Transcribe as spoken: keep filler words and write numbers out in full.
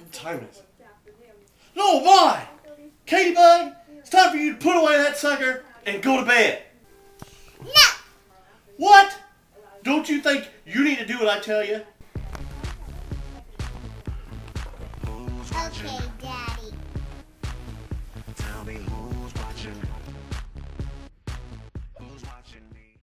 What time is it? Oh my! Kadybug, it's time for you to put away that sucker and go to bed. No! What? Don't you think you need to do what I tell you? Okay.